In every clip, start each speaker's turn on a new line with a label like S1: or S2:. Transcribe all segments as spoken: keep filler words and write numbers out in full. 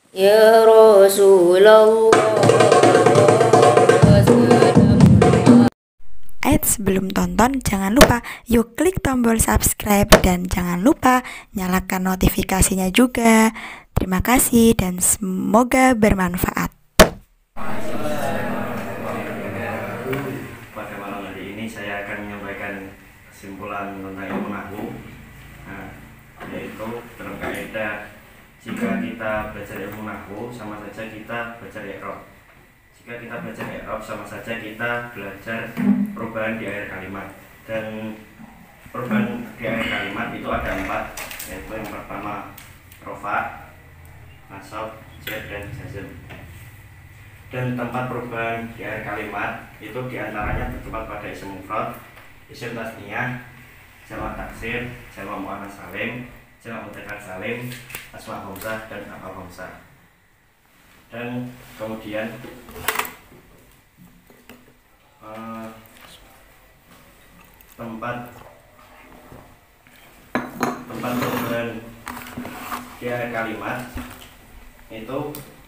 S1: Ya Rasulullah.
S2: Eits, sebelum tonton jangan lupa yuk klik tombol subscribe dan jangan lupa nyalakan notifikasinya juga. Terima kasih dan semoga bermanfaat.
S3: Pada malam hari ini saya akan menyampaikan kesimpulan tentang ilmu nahwu, nah, yaitu dalam kaidah jika kita belajar ilmu nahwu sama saja kita belajar i'rab. Jika kita belajar i'rab sama saja kita belajar perubahan di akhir kalimat, dan perubahan di akhir kalimat itu ada empat, yaitu yang pertama rofa, nasab, jar, dan jazm. Dan tempat perubahan di akhir kalimat itu diantaranya terdapat pada isim mufrad, isim tasniyah, jamak taksir, jamak muannas salim, jamak mudzakkar salim, asma hamzah, dan af'al hamzah. Dan kemudian uh, tempat tempat perubahan di akhir kalimat itu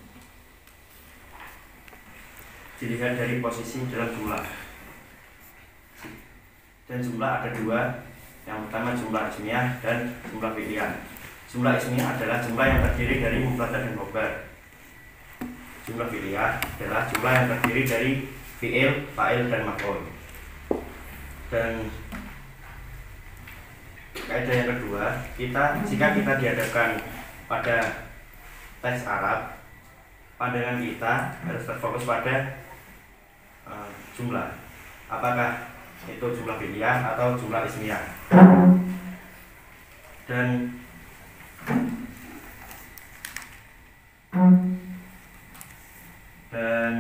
S3: dilihat dari posisi dalam jumlah. Dan jumlah ada dua, yang pertama jumlah ismiyah dan jumlah fi'liyah. Jumlah ismiyah adalah jumlah yang terdiri dari mubtada dan khobar. Jumlah fi'liyah adalah jumlah yang terdiri dari fi'il, fa'il, dan maf'ul. Dan kaidah yang kedua, kita jika kita dihadapkan pada teks Arab, pandangan kita harus terfokus pada uh, jumlah, apakah itu jumlah fi'liyah atau jumlah ismiyah. Dan dan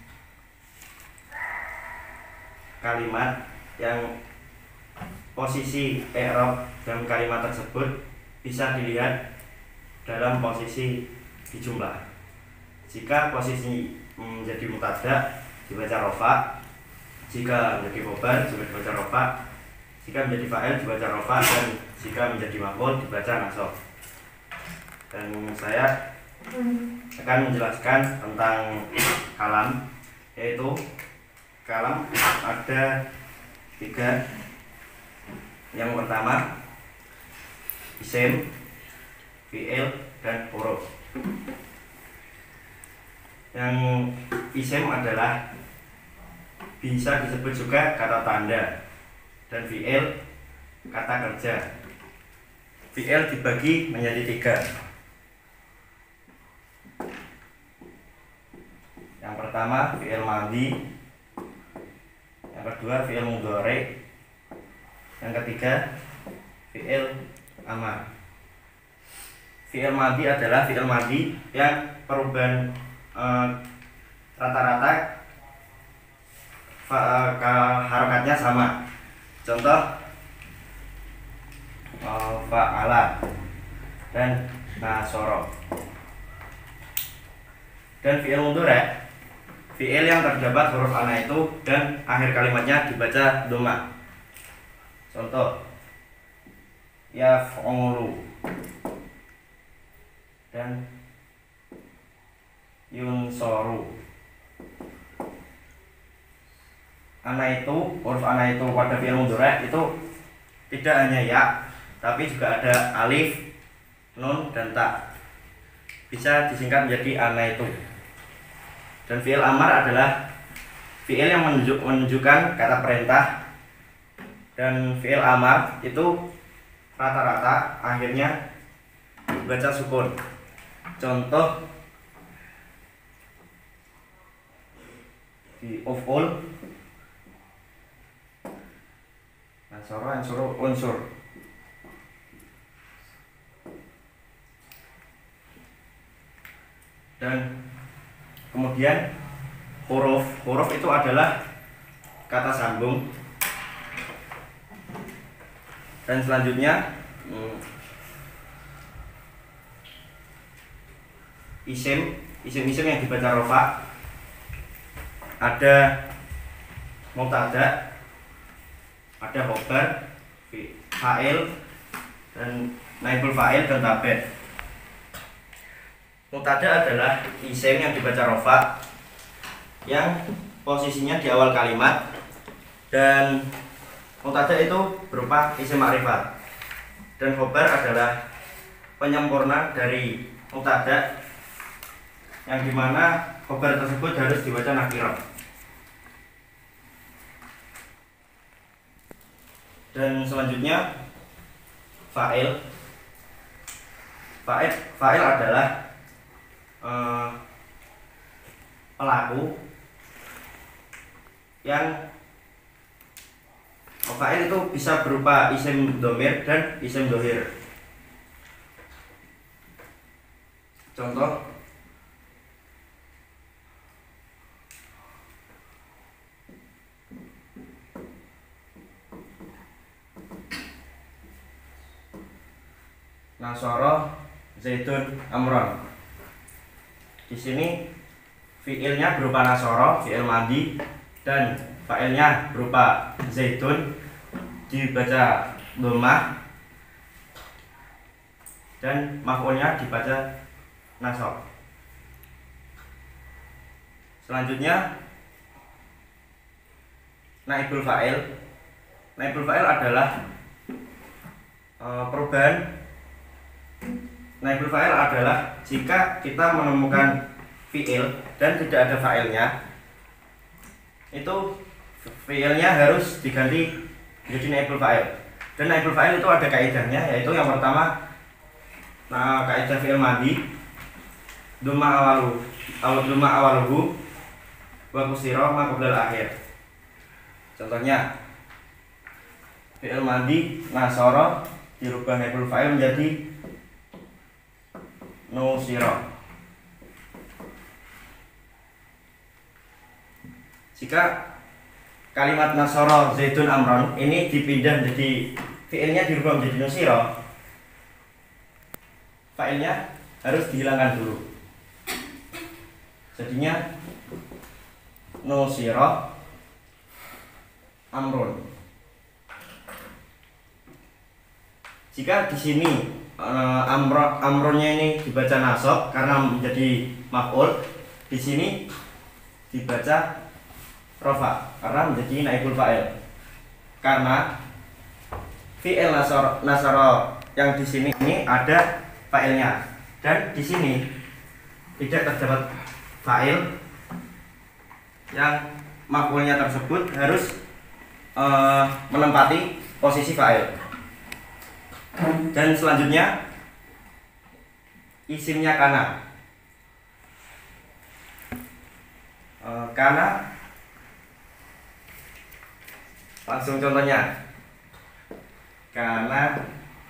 S3: kalimat yang posisi i'rab dalam kalimat tersebut bisa dilihat dalam posisi di jumlah. Jika posisi menjadi mubtada dibaca rofa, jika menjadi khobar dibaca rofa, jika menjadi fa'il dibaca rofa, dan jika menjadi maf'ul dibaca nasab. Dan saya akan menjelaskan tentang kalam, yaitu kalam ada tiga. Yang pertama isim, fi'il, dan huruf. Yang isim adalah bisa disebut juga kata tanda, dan fi'il kata kerja. Fi'il dibagi menjadi tiga. Yang pertama fi'il madhi, yang kedua fi'il mudhari, yang ketiga fi'il amar. Fi'il madhi adalah fi'il madhi yang perubahan eh, rata-rata fa, ka, harokatnya sama. Contoh eh, fa'ala dan nasoro. Dan fi'il mudhari, fi'il yang terdapat huruf ana itu dan akhir kalimatnya dibaca dhamma. Contoh yaf'ulu dan yunsoru. Ana itu, huruf ana itu pada fi'il mudhari itu tidak hanya ya, tapi juga ada alif, nun, dan ta. Bisa disingkat menjadi ana itu. Dan fi'il amar adalah fi'il yang menunjuk, menunjukkan kata perintah. Dan fi'il amar itu rata-rata akhirnya baca sukun. Contoh di uf'ul, nasoro, ansuru, unsur. Dan kemudian huruf, huruf itu adalah kata sambung. Dan selanjutnya hmm, isim, isim-isim yang dibaca rofa ada mubtada, ada khobar, fa'il, dan naibul fa'il dan tabe'. Mubtada adalah isim yang dibaca rofa, yang posisinya di awal kalimat, dan mubtada itu berupa isim ma'rifat, dan khobar adalah penyempurna dari mubtada, yang dimana khobar tersebut harus dibaca nakirah. Dan selanjutnya fa'il. Fa'il, fa'il adalah eh, pelaku yang fa'il itu bisa berupa isim domir dan isim dohir. Contoh, Nasoro Zaidun Amron. Di sini fiilnya berupa nasoro, fiil madi, dan fa'ilnya berupa Zaidun, dibaca dhammah, dan maf'ulnya dibaca nasab. Selanjutnya naibul fa'il. Naibul fa'il adalah e, perubahan. Naibul fa'il adalah jika kita menemukan fi'il dan tidak ada fa'ilnya, itu fi'ilnya harus diganti menjadi naibul fa'il. Dan naibul fa'il itu ada kaidahnya, yaitu yang pertama, nah kaidah fi'il madi, duma awalu awal duma awaluhu wa kusira ma qabla akhir. Contohnya fi'il madi nasara dirubah naibul fa'il menjadi nusira. Jika kalimat nasara Zaidun Amron ini dipindah menjadi fi'ilnya dirubah menjadi nusira, fa'ilnya harus dihilangkan dulu. Jadinya nusira amrun. Jika di sini uh, amro, amronnya ini dibaca nasab karena menjadi maf'ul, di sini dibaca rofa karena menjadi naibul fa'il. Karena fi'il nasara, nasara yang di sini ini ada fa'ilnya, dan di sini tidak terdapat fa'il, yang maf'ulnya tersebut harus uh, menempati posisi fa'il. Dan selanjutnya isimnya kana. Uh, kana, langsung contohnya. Kana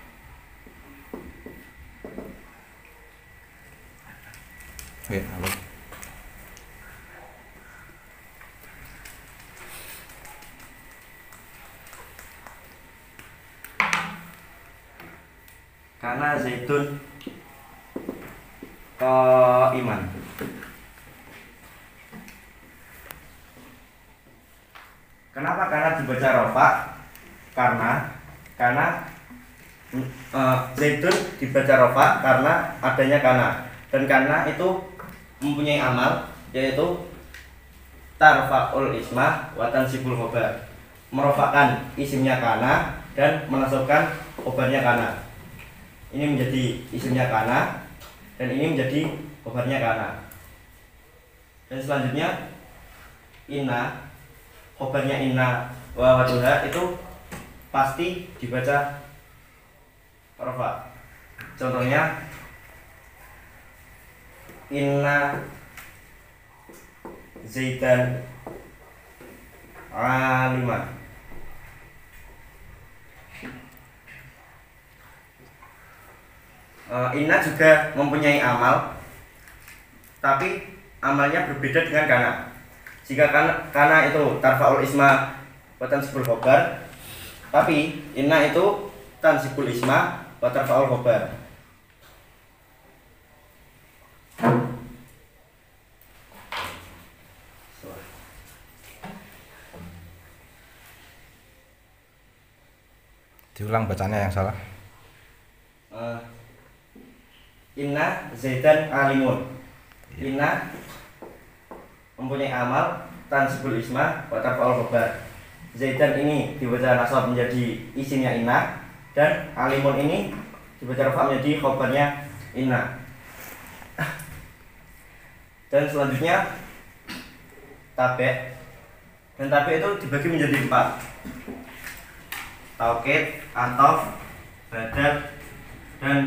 S4: Oke, halo.
S3: Karena Zaidun ke iman. Kenapa karena dibaca rofa? Karena karena uh, Zaidun dibaca rofa karena adanya karena, dan karena itu mempunyai amal, yaitu tarfa'ul isma wa tansibul khobar, merofakan isimnya kana dan menasabkan khobarnya kana. Ini menjadi isimnya kana, dan ini menjadi khobarnya kana. Dan selanjutnya inna, khobarnya inna wa waduha itu pasti dibaca rofa. Contohnya inna Zaidan alimah. Uh, inna juga mempunyai amal, tapi amalnya berbeda dengan kana. Jika kana, kana itu tarfa'ul isma wa tansibul khobar, tapi inna itu tansibul isma wa tarfa'ul khobar.
S4: Diulang bacanya yang salah.
S3: Uh, Inna Zaidan alimun. Inna mempunyai amal tansibul isma wa tarfa'ul khabar. Zaidan ini dibaca nasab menjadi isimnya inna, dan alimun ini dibaca rafa menjadi khabarnya inna. Dan selanjutnya tabe. Dan tabe itu dibagi menjadi empat: taukid, ataf, badal, dan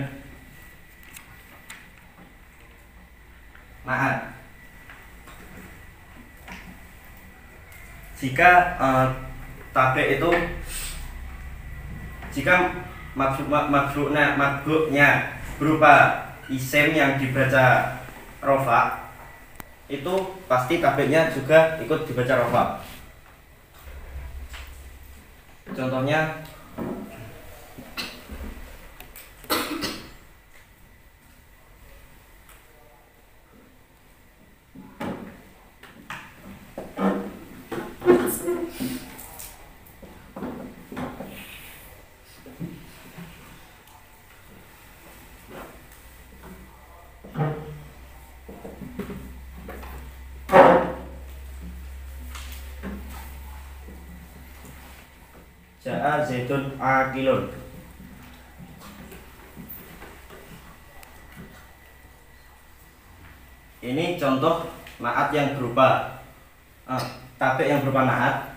S3: naat. Jika uh, tabe itu jika maksud maksudnya maksudnya berupa isim yang dibaca rofa, itu pasti tabenya juga ikut dibaca rofa. Contohnya Ja'a Zaidun akilun. Ini contoh naat yang berupa ah, tabe yang berupa naat.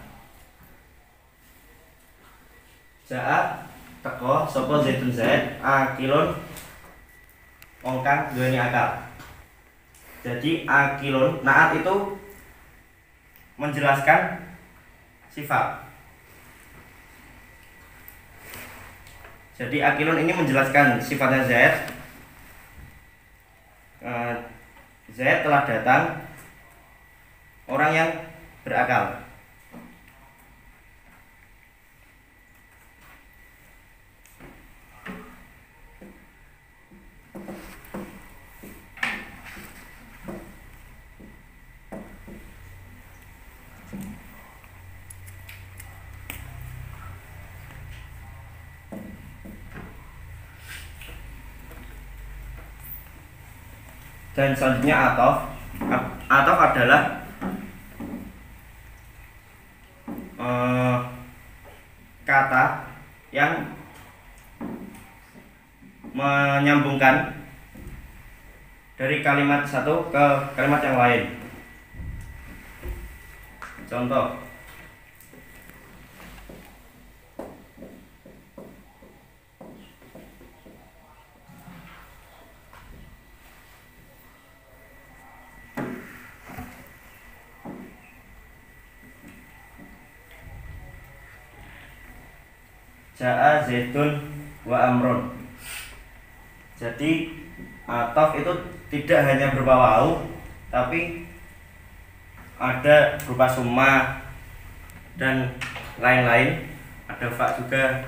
S3: Ja'a teko sapa Zaidun Zaid akilun wong kang duweni akal. Jadi akilun naat itu menjelaskan sifat. Jadi akilun ini menjelaskan sifatnya Zaid. uh, Zaid telah datang, orang yang berakal. Dan selanjutnya atof. Atof adalah uh, kata yang menyambungkan dari kalimat satu ke kalimat yang lain. Contoh, Ja'a Zaidun wa Amrun. Jadi atof itu tidak hanya berupa wau, tapi ada berupa summa dan lain-lain. Ada fa juga.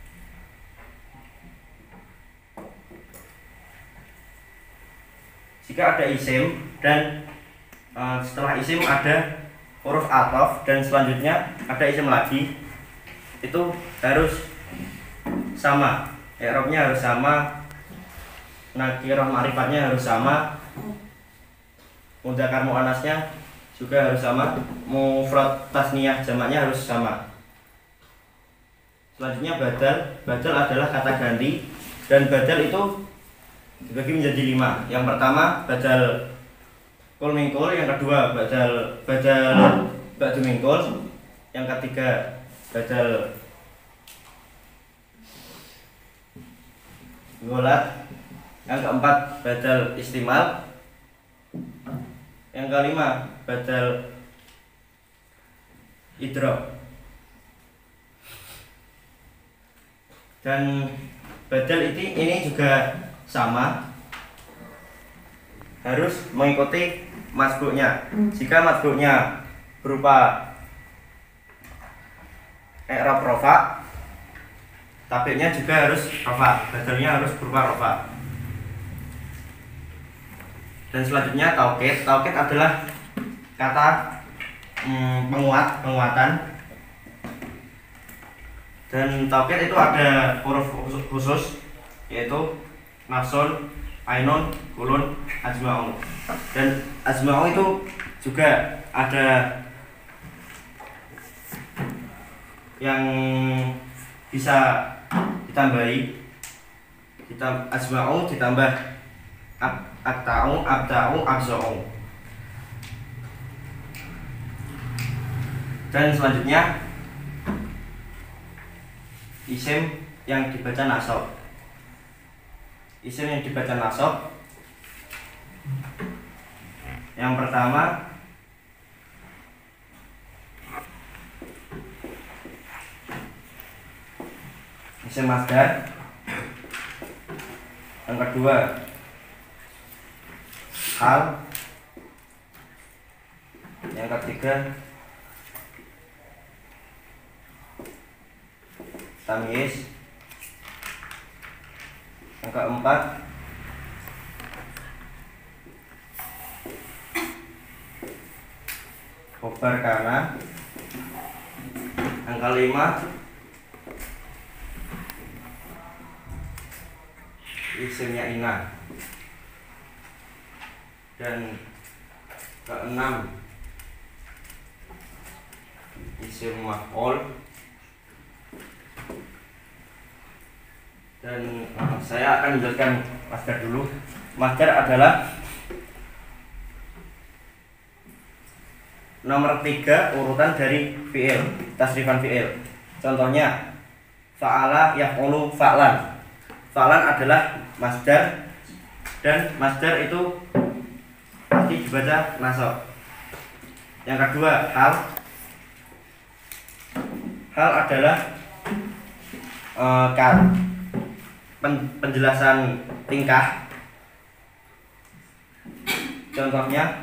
S3: Jika ada isim dan uh, setelah isim ada huruf atof dan selanjutnya ada isim lagi, itu harus sama, i'rabnya harus sama, nakirah ma'rifatnya harus sama, mudzakkar muannasnya juga harus sama, mufrad tasniyah jamaknya harus sama. Selanjutnya badal. Badal adalah kata ganti, dan badal itu dibagi menjadi lima. Yang pertama badal kul mingkul, yang kedua badal badal ba'du mingkul, yang ketiga badal golat, yang keempat badal istimal, yang kelima badal idrok. Dan badal ini ini juga sama, harus mengikuti masbuknya. Jika masbuknya berupa i'rab rofa, tabiknya juga harus rofa, badalnya harus berupa rofa. Dan selanjutnya taukid. Taukid adalah kata hmm, penguat, penguatan. Dan taukid itu ada huruf khusus, yaitu nafsun, ainun, kulun, ajma'u. Dan ajma'u itu juga ada yang bisa ditambahi. Kita ajma'u ditambah ab, akta'u, abda'u, abza'u. Dan selanjutnya isim yang dibaca nasab. Isim yang dibaca nasab yang pertama isim masdar, yang kedua hal, yang ketiga tamyiz, yang keempat khobar kana, yang kelima isimnya ina, dan keenam isim maf'ul. Dan uh, saya akan menjelaskan masdar dulu. Masdar adalah nomor tiga urutan dari fi'il, tasrifan fi'il. Contohnya fa'ala yaf'ulu fa'lan. Fa'lan adalah masdar, dan masdar itu pasti dibaca nasab. Yang kedua hal. Hal adalah uh, kan pen, penjelasan tingkah. Contohnya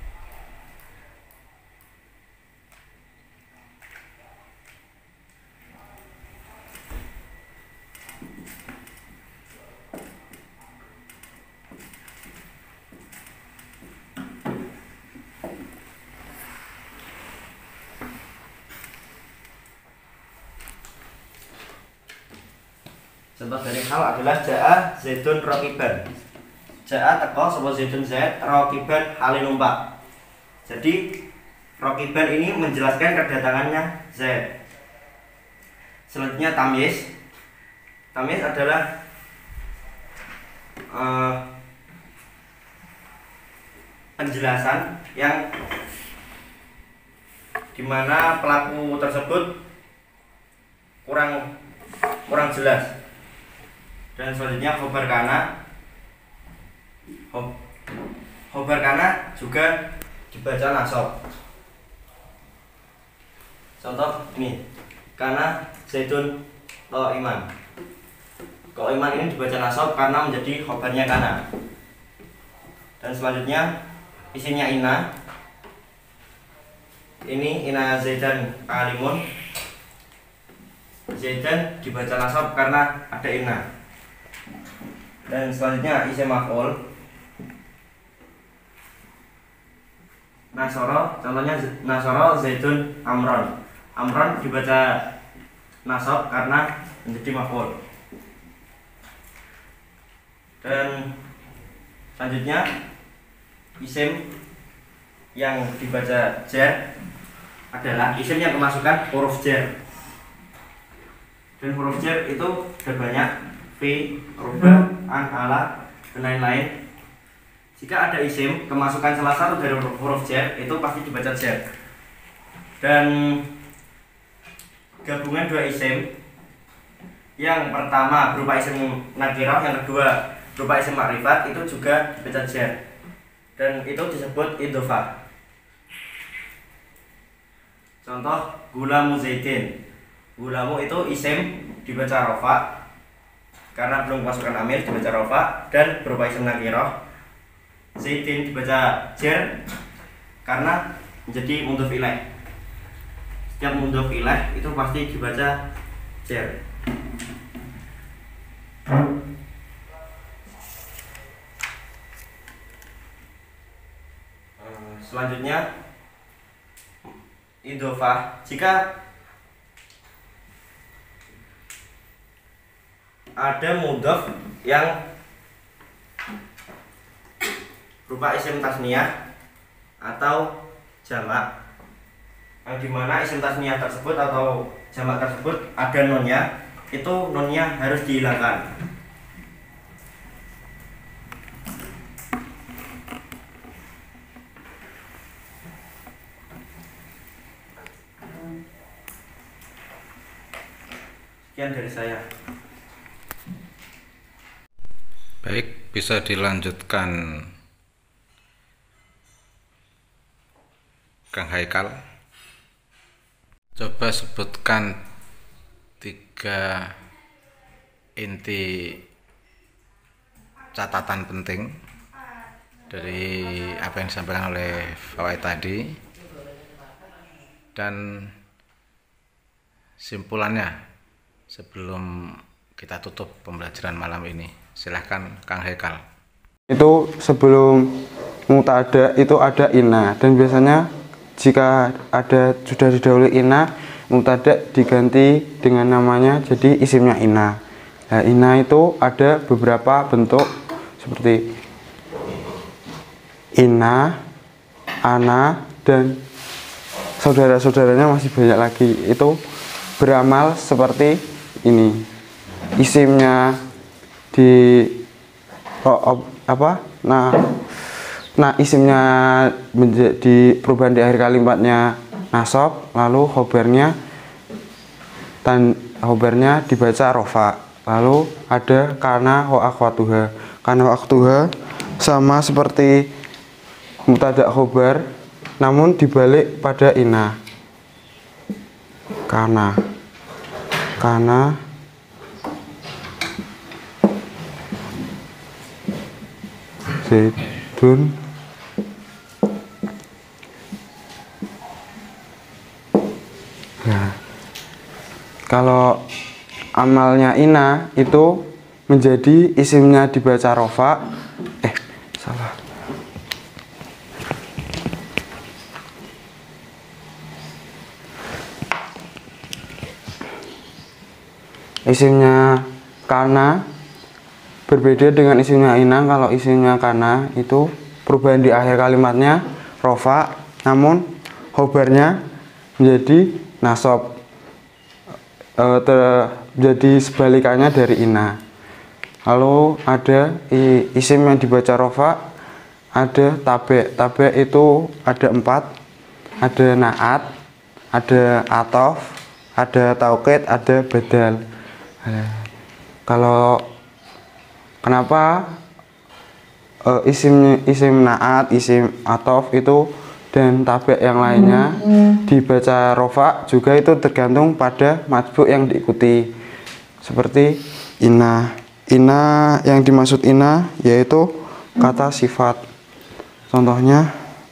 S3: Contoh dari hal adalah ja'a zaidun raqiban. Ja'a teko sapa zaidun zaid raqiban hale numpak. Jadi raqiban ini menjelaskan kedatangannya zaid. Selanjutnya tamyiz. Tamyiz adalah uh, penjelasan yang dimana pelaku tersebut kurang kurang jelas. Dan selanjutnya khobar kana. Khobar kana juga dibaca nasab. Contoh ini, kana zaidun qa'iman. Qa'iman ini dibaca nasab karena menjadi khobarnya kana. Dan selanjutnya isimnya ina. Ini ina zaidan alimun. Zaidan dibaca nasab karena ada ina. Dan selanjutnya isim maf'ul. Nasara, contohnya nasara zaidun amron. Amron dibaca nasab karena menjadi maf'ul. Dan selanjutnya isim yang dibaca jar adalah isim yang kemasukan huruf jar. Dan huruf jar itu ada banyak, fi, ruba, an, ala, dan lain-lain. Jika ada isim kemasukan salah satu dari huruf jar, itu pasti dibaca jar. Dan gabungan dua isim, yang pertama berupa isim nakirah, yang kedua berupa isim makrifat, itu juga dibaca jar. Dan itu disebut idhofah. Contoh gulamu zaidin. Gulamu itu isim dibaca rofa karena belum kemasukan amil, dibaca rofa dan berupa isim nakirah. Zaidin dibaca jar karena menjadi mudhof ilaih. Setiap mudhof ilaih itu pasti dibaca jar. Selanjutnya idhofah. Jika ada mudhof yang berupa isim tasniyah atau jamak, yang dimana isim tasniyah tersebut atau jamak tersebut ada nunnya, itu nunnya harus dihilangkan. Sekian dari saya.
S4: Baik, bisa dilanjutkan Kang Haikal. Coba sebutkan tiga inti catatan penting dari apa yang disampaikan oleh Fawaid tadi dan simpulannya sebelum kita tutup pembelajaran malam ini. Silahkan Kang Haikal.
S5: Itu sebelum mutada itu ada ina, dan biasanya jika ada sudah didahului ina, mutada diganti dengan namanya jadi isimnya ina. Nah, ina itu ada beberapa bentuk seperti ina, ana, dan saudara-saudaranya masih banyak lagi. Itu beramal seperti ini. Isimnya di oh, oh, apa? Nah, nah isimnya menjadi perubahan di akhir kalimatnya nasab, lalu khobarnya dan khobarnya dibaca rofa. Lalu ada kana wa akhwatuha. Kana wa akhwatuha sama seperti mutada khobar, namun dibalik pada ina. Kana Kana Zaidun Nah, kalau amalnya ina itu menjadi isimnya dibaca rofa. Eh, salah. Isimnya kana berbeda dengan isimnya ina. Kalau isimnya kana itu perubahan di akhir kalimatnya rofa, namun khobarnya menjadi nasab, e, jadi sebalikannya dari ina. Lalu ada isim yang dibaca rofa, ada tabe. Tabe itu ada empat, ada naat, ada atof, ada taukid, ada badal. Nah, kalau kenapa uh, isim isim naat, isim atof itu dan tabe yang lainnya dibaca rofa juga, itu tergantung pada matbu yang diikuti. Seperti ina, ina yang dimaksud ina yaitu kata sifat. Contohnya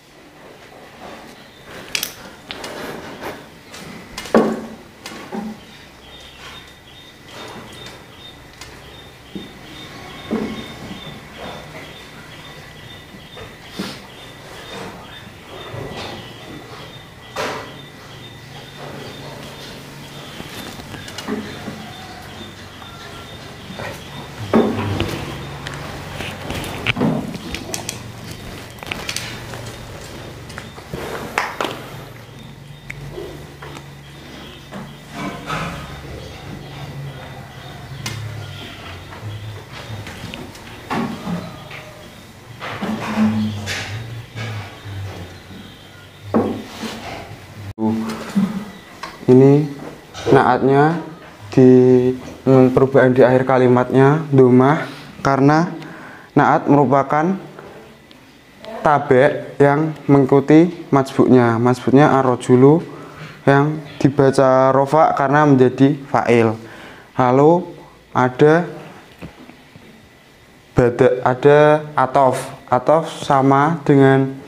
S5: ini naatnya di perubahan di akhir kalimatnya domah, karena naat merupakan tabe yang mengikuti majbuknya. Majbuknya ar-rajulu yang dibaca rofa karena menjadi fa'il. Lalu ada bada, ada atof. Atof sama dengan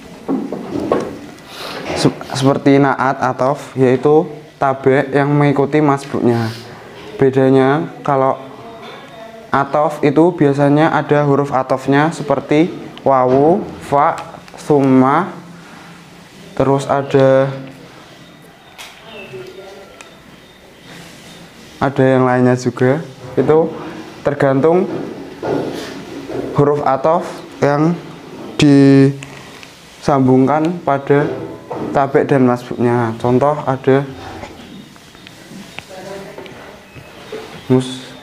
S5: seperti naat atof, yaitu tabe yang mengikuti masbuknya. Bedanya kalau atof itu biasanya ada huruf atofnya seperti wawu, fa, summa, terus ada ada yang lainnya juga. Itu tergantung huruf atof yang disambungkan pada tabek dan masbuknya. Contoh ada mus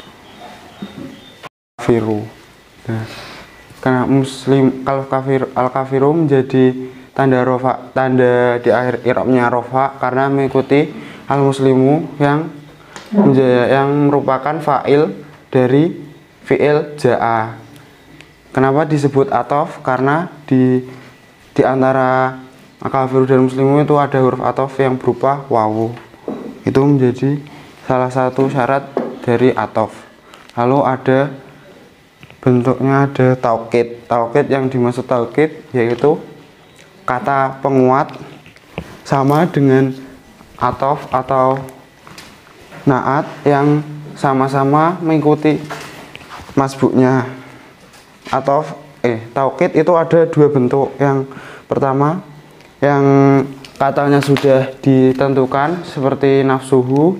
S5: kafiru. Nah, karena muslim kalau kafir al kafiru menjadi tanda rofa, tanda di akhir i'rabnya rofa karena mengikuti al muslimu yang yang merupakan fa'il dari fi'il ja'a. Kenapa disebut atof? Karena di di antara al kafiru dan muslimu itu ada huruf atof yang berupa wawu. Itu menjadi salah satu syarat dari atof. Lalu ada bentuknya ada taukid. Taukid yang dimaksud taukid yaitu kata penguat sama dengan atof atau naat yang sama-sama mengikuti masbuknya. Atof eh taukid itu ada dua bentuk. Yang pertama yang katanya sudah ditentukan seperti nafsuhu,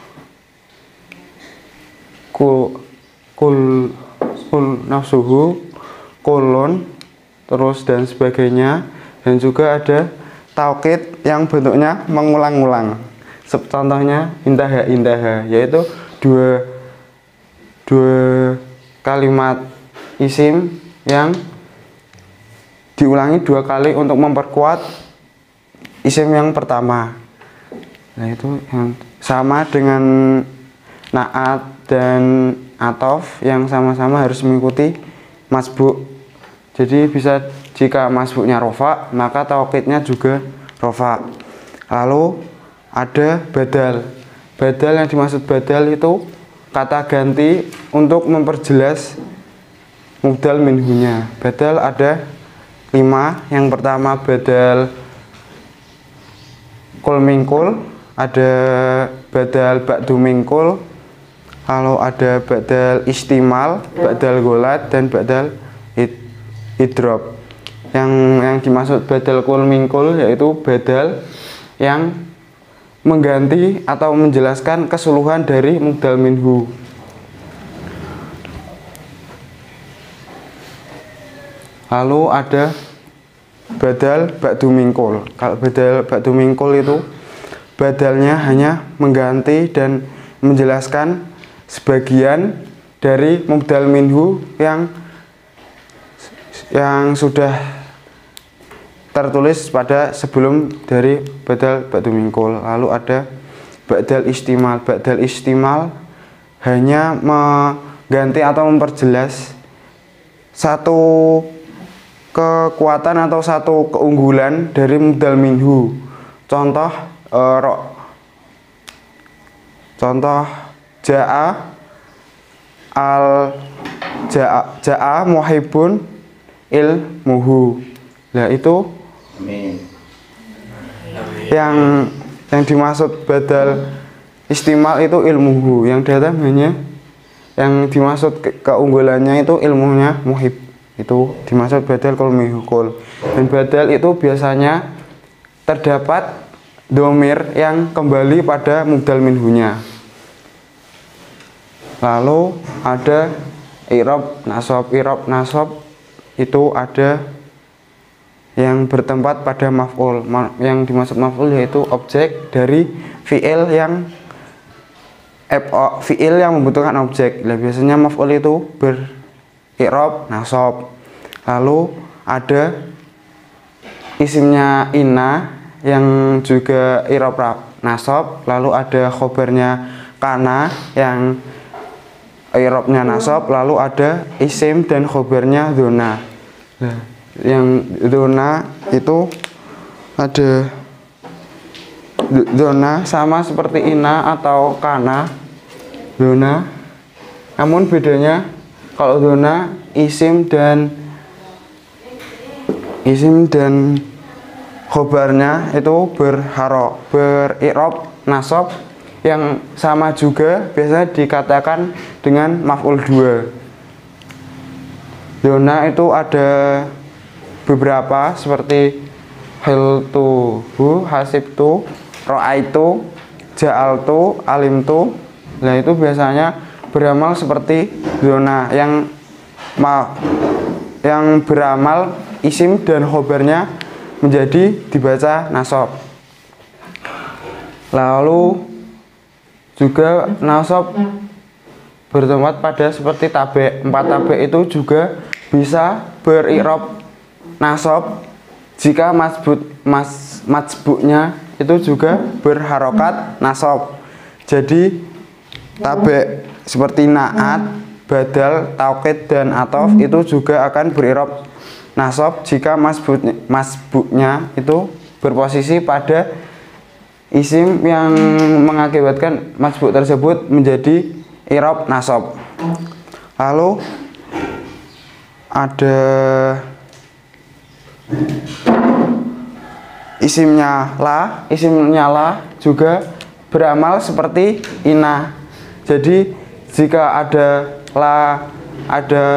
S5: kul kul kul nafsuhu, kolon, terus dan sebagainya. Dan juga ada taukid yang bentuknya mengulang-ulang. Contohnya intaha intaha, yaitu dua dua kalimat isim yang diulangi dua kali untuk memperkuat isim yang pertama. Nah, itu yang sama dengan naat dan atof yang sama-sama harus mengikuti masbuk. Jadi bisa jika masbuknya rofa, maka taukidnya juga rofa. Lalu ada badal. Badal yang dimaksud badal itu kata ganti untuk memperjelas mubdal minhunya. Badal ada lima. Yang pertama badal kul mingkul, ada badal ba'du mingkul, lalu ada badal istimal, badal golat, dan badal id idrob. Yang yang dimaksud badal kul mingkul yaitu badal yang mengganti atau menjelaskan keseluruhan dari mubdal minhu. Lalu ada badal ba'du mingkul. Kalau badal ba'du mingkul itu badalnya hanya mengganti dan menjelaskan sebagian dari mubdal minhu yang yang sudah tertulis pada sebelum dari badal ba'du mingkul. Lalu ada badal istimal. Badal istimal hanya mengganti atau memperjelas satu kekuatan atau satu keunggulan dari mubdal minhu. Contoh eh, ro, contoh ja'a al ja'a ja'a muhibun ilmuhu. Nah, itu yang yang dimaksud badal istimal itu ilmuhu, yang datang hanya yang dimaksud ke keunggulannya itu ilmunya muhib, itu dimaksud badal kul mihukul. Dan badal itu biasanya terdapat domir yang kembali pada mubdal minhunya. Lalu ada i'rab nasab. I'rab nasab itu ada yang bertempat pada maf'ul. Yang dimaksud maf'ul yaitu objek dari fi'il yang fi'il yang membutuhkan objek. Nah, biasanya maf'ul itu ber-i'rab nasab. Lalu ada isimnya inna yang juga i'rab nasab. Lalu ada khobarnya kana yang i'rabnya nasab. Lalu ada isim dan khobarnya dzona. Nah, yang dzona itu ada dzona sama seperti inna atau kana dzona, namun bedanya kalau dzona isim dan isim dan khobarnya itu berharo ber-i'rab nasab yang sama juga biasanya dikatakan dengan maf'ul dua. Dzona itu ada beberapa seperti hiltuhu, hasibtu, ro'aitu, ja'altu, alimtu. Nah, itu biasanya beramal seperti dzona yang ma yang beramal isim dan khobarnya menjadi dibaca nasab. Lalu juga nasab bertempat pada seperti tabe. Empat tabe itu juga bisa beri'rab nasab jika masbut mas majbuknya itu juga berharokat nasab. Jadi tabe seperti naat, badal, taukid dan atof itu juga akan beri'rab nasab jika masbuknya, masbuknya itu berposisi pada isim yang mengakibatkan masbuk tersebut menjadi i'rab nasab. Lalu ada isimnya la, isimnya la juga beramal seperti ina. Jadi jika ada la, ada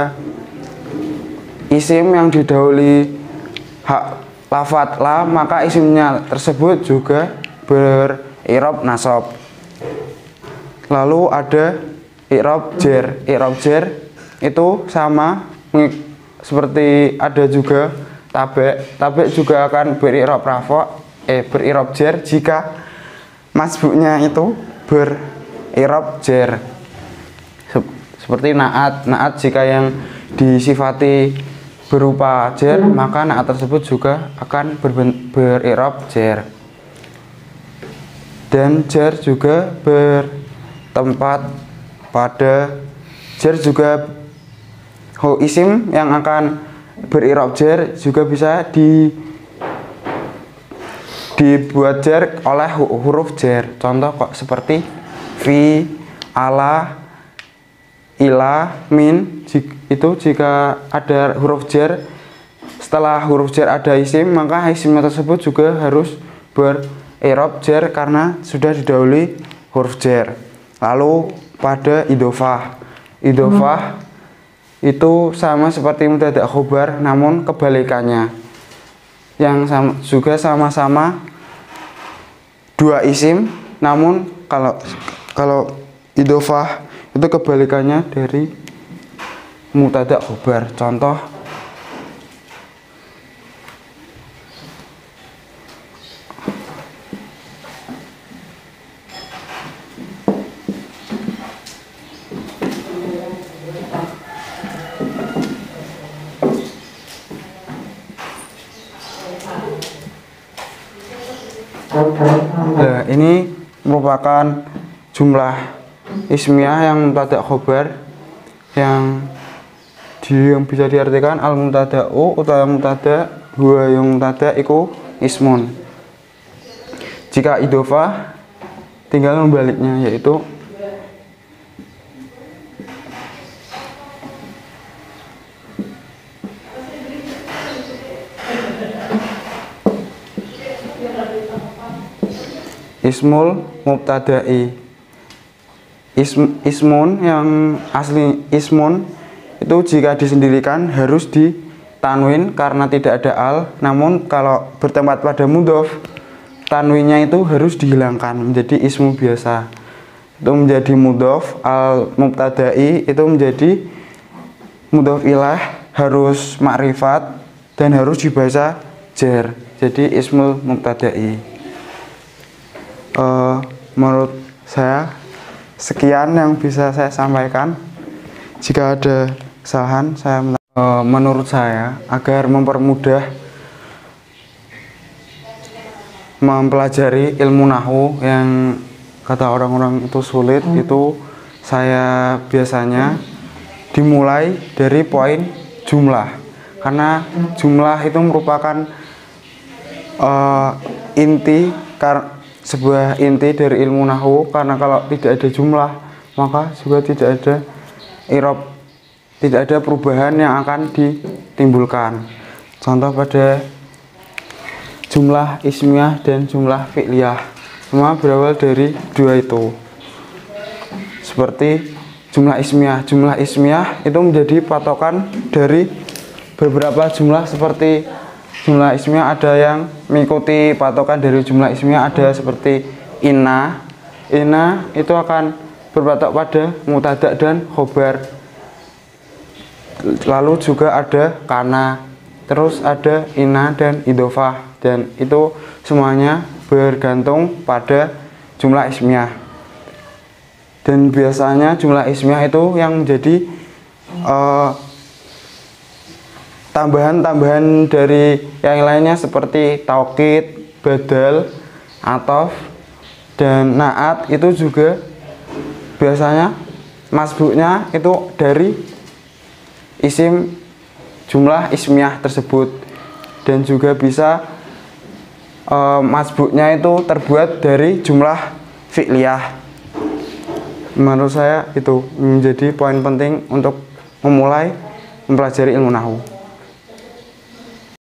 S5: isim yang didahului hak lafat la, maka isimnya tersebut juga ber-i'rab nasab. Lalu ada i'rab jer. I'rab jer itu sama seperti ada juga tabe. Tabe juga akan ber-i'rab rafa, eh ber-i'rab jer jika masbuknya itu ber-i'rab jer. Seperti naat. Naat jika yang disifati berupa jer, maka naat tersebut juga akan ber-i'rab jer. Dan jer juga bertempat pada jer juga ho isim yang akan ber-i'rab jer juga bisa di dibuat jer oleh huruf jer. Contoh kok seperti fi, ala, ila, min. Itu jika ada huruf jer, setelah huruf jer ada isim, maka isimnya tersebut juga harus ber-i'rab jer karena sudah didahului huruf jer. Lalu pada idhofah. Idhofah itu sama seperti mubtada' khobar, namun kebalikannya. Yang sama, juga sama-sama dua isim, namun kalau kalau idhofah itu kebalikannya dari mubtada' khobar. Contoh nah, ini merupakan jumlah ismiyah yang mubtada' khobar yang di, yang bisa diartikan al mubtada'u utawa mubtada' huwa yang mubtada' iku ismun. Jika idhofah tinggal membaliknya, yaitu ismul mubtada'i. Ism, ismun yang asli ismun itu jika disendirikan harus ditanwin karena tidak ada al, namun kalau bertempat pada mudhof, tanwinnya itu harus dihilangkan menjadi ismu biasa. Itu menjadi mudhof. Al mubtada'i itu menjadi mudhof ilah, harus makrifat dan harus dibaca jer. Jadi ismul mubtada'i. Uh, menurut saya sekian yang bisa saya sampaikan. Jika ada kesalahan, saya uh, menurut saya agar mempermudah mempelajari ilmu nahwu yang kata orang-orang itu sulit, hmm. itu saya biasanya dimulai dari poin jumlah, karena jumlah itu merupakan uh, inti kar sebuah inti dari ilmu nahwu, karena kalau tidak ada jumlah maka juga tidak ada i'rab, tidak ada perubahan yang akan ditimbulkan. Contoh pada jumlah ismiyah dan jumlah fi'liyah, semua berawal dari dua itu. Seperti jumlah ismiyah, jumlah ismiyah itu menjadi patokan dari beberapa jumlah. Seperti jumlah ismiyah ada yang mengikuti patokan dari jumlah ismiyah, ada seperti inna. Inna itu akan berpatok pada mubtada' dan khobar. Lalu juga ada kana. terus ada inna dan idhofah, dan itu semuanya bergantung pada jumlah ismiyah. Dan biasanya jumlah ismiyah itu yang menjadi uh, tambahan-tambahan dari yang lainnya seperti taukid, badal, atof, dan naat itu juga biasanya masbuknya itu dari isim jumlah ismiyah tersebut, dan juga bisa e, masbuknya itu terbuat dari jumlah fi'liyah. Menurut saya itu menjadi poin penting untuk memulai mempelajari ilmu nahwu.